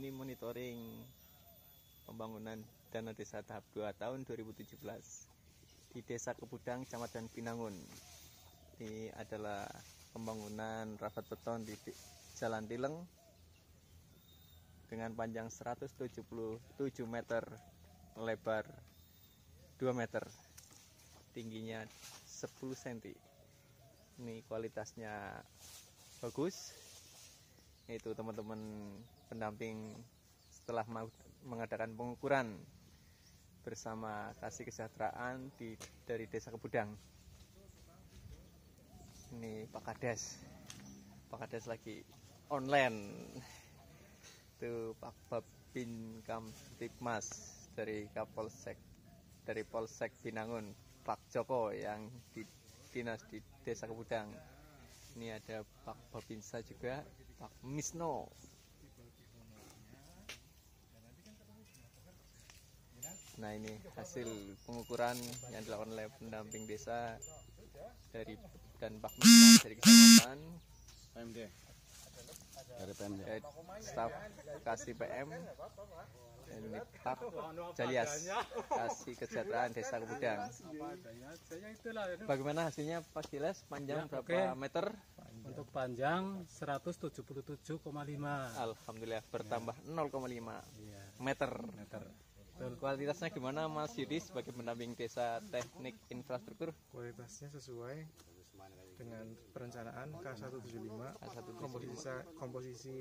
ini monitoring pembangunan dana desa tahap 2 tahun 2017 di Desa Kebudang, Kecamatan Binangun. Ini adalah pembangunan rapat beton di Jalan Tileng dengan panjang 177 meter, lebar 2 meter, tingginya 10 cm. Ini kualitasnya bagus. Itu teman-teman pendamping setelah mengadakan pengukuran bersama Kasih Kesejahteraan dari Desa Kebudang. Ini Pak Kades lagi online. Itu Pak Babin Kamtipmas dari Polsek Binangun, Pak Joko yang dinas di Desa Kebudang. Ini ada Pak Babinsa juga, Pak Misno. Nah, ini hasil pengukuran yang dilakukan oleh pendamping desa dari Pak Misno dari kecamatan PMD dari PMD, staf Kasih PM, dan ini Pak Jalias Kasih Kesejahteraan Desa Kebudang. Bagaimana hasilnya Pak Jalias? Panjang berapa meter? Untuk panjang 177,5. Alhamdulillah bertambah 0,5 meter. Kualitasnya gimana Mas Yudi sebagai pendamping desa teknik infrastruktur? Kualitasnya sesuai dengan perencanaan K175, komposisi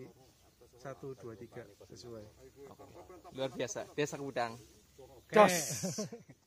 123 sesuai. Luar biasa, Desa Kebudang. Jos.